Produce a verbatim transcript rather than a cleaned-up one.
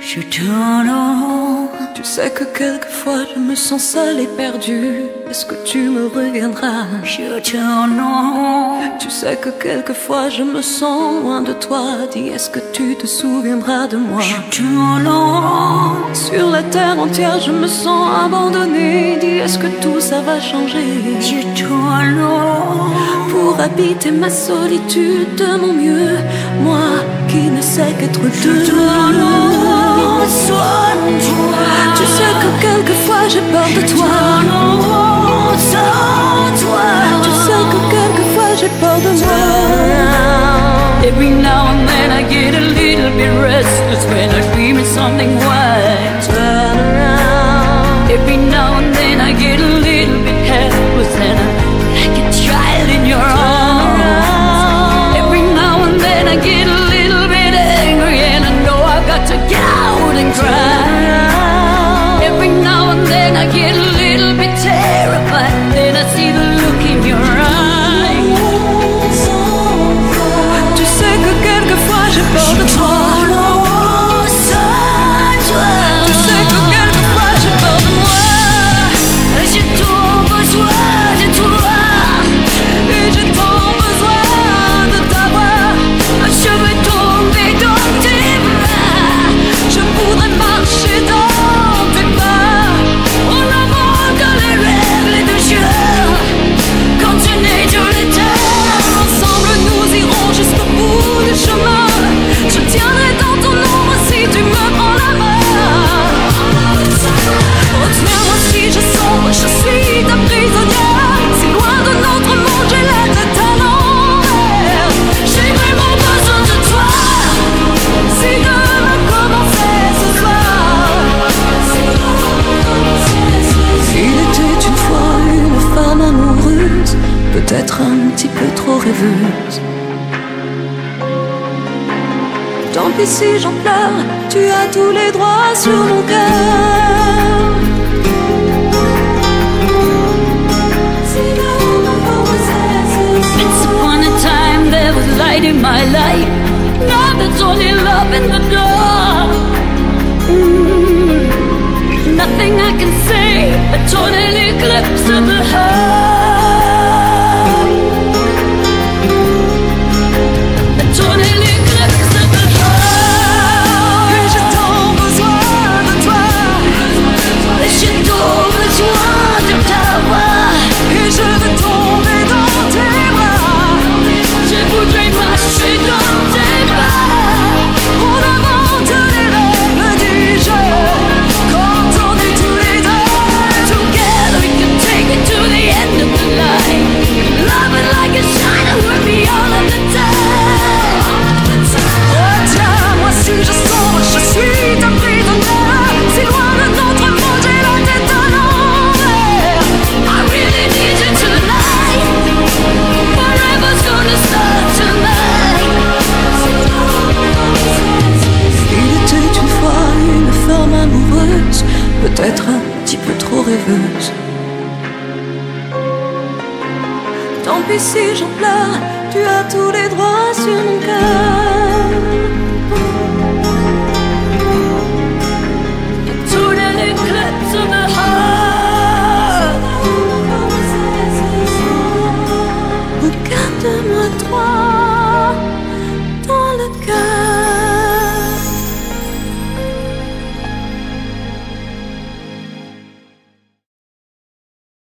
Je tourne en rond. Tu sais que quelquefois je me sens seule et perdue. Est-ce que tu me reviendras? Je tourne en rond. Tu sais que quelquefois je me sens loin de toi. Dis, est-ce que tu te souviendras de moi? Je tourne en rond. Sur la terre entière je me sens abandonnée. Dis, est-ce que tout ça va changer? Je tourne en rond. Pour habiter ma solitude de mon mieux, moi qui ne sais qu'être deux. Soigne-toi. Tu sais que quelquefois j'ai peur de toi. Sans-toi. Tu sais que quelquefois j'ai peur de moi. Every now and then I get a little bit restless when I dream of something white. Turn around. Every now and then I get a little bit helpless and I'm like a child in your arms. Every now and then I get a little bit angry and I know I've got to get out and cry. Every now and then I get a little bit terrified, then I see the look in your eyes. Tu sais que quelquefois j'ai peur de toi. Tu sais que quelquefois j'ai peur de moi. J'ai trop besoin de toi. Et j'ai trop besoin de t'avoir. Je veux tomber dans tes bras. Je voudrais marcher dans tes pas. En avant que les règles de jeu continuent tout le temps. Ensemble nous irons jusqu'au bout du chemin. Je tiendrai dans ton ombre si tu me prends la main. Retiens-moi si je sombre, je suis ta prisonnière. Si loin de notre monde, j'ai la tête à l'envers. J'ai vraiment besoin de toi. Si demain commençait ce soir. Il était une fois une femme amoureuse, peut-être un petit peu trop rêveuse. Tant pis si j'en pleure, tu as tous les droits sur mon cœur. Once upon a time there was light in my life. Now there's only love in the dark. Mm, nothing I can say, a total eclipse of the heart. A total eclipse of the heart. Et j'ai tant besoin de toi. J'ai trop besoin de t'avoir. Et je veux tomber dans tes bras. Je voudrais marcher dans tes bras. On invente les règles du jeu. Quand on est tous les deux. Together we can take it to the end of the line. Love it like a shiner with me all of the time. Retiens-moi si je sombre, je suis ta prisonnière. Si loin de notre monde, j'ai la tête à l'envers. I really need you tonight. Forever's gonna start tonight. Il était une fois une femme amoureuse, peut-être un petit peu trop rêveuse. Tant pis si j'en pleure, tu as tous les droits sur mon cœur. Total eclipse of the heart. Regarde-moi toi.